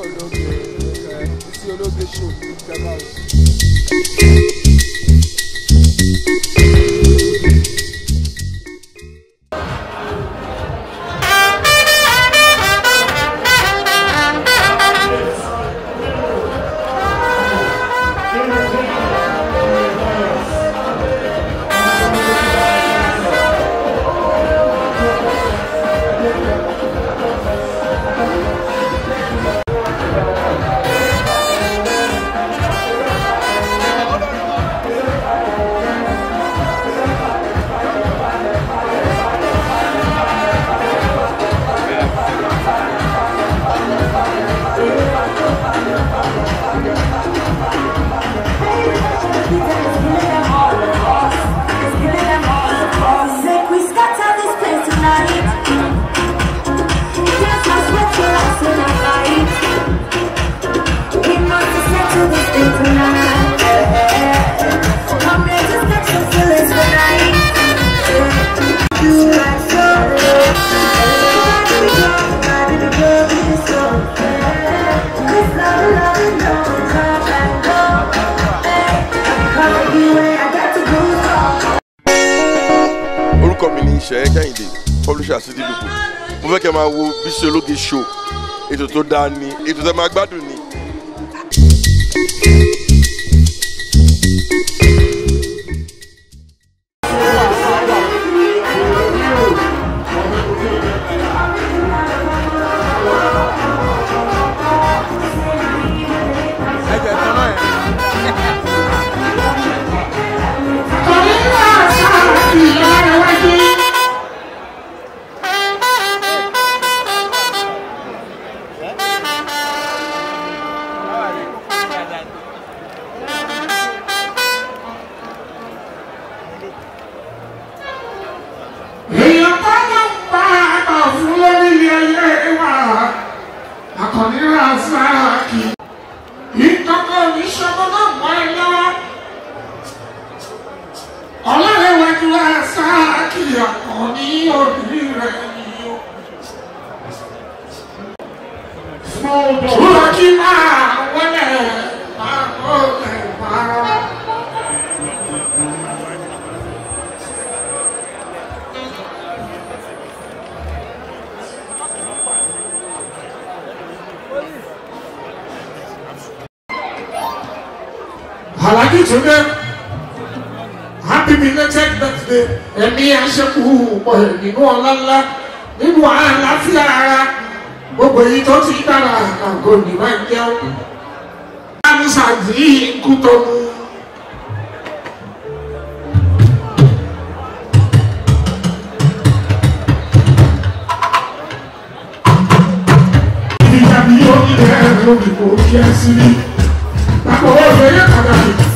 Publisher City people. Mo fẹ́ kẹ́ máa wo Wasiu Ológe show. Ètò tó dáa ni, ètò tẹ́ máa gbádùn ni. Today, happy belated birthday, ẹ̀mí aṣẹ́kù pọ̀ nínú ọlọ́lá nínú àlàáfíà ara gbogbo èyí tó ti dára àgò ní máa ń jẹun. Àmísà yìí ń kú tó mú. Ìdíjà mi yóò ní ẹ̀rọ lórí kò kí ẹ sí ní. Àpò ọ̀rọ̀ yẹn kàdà.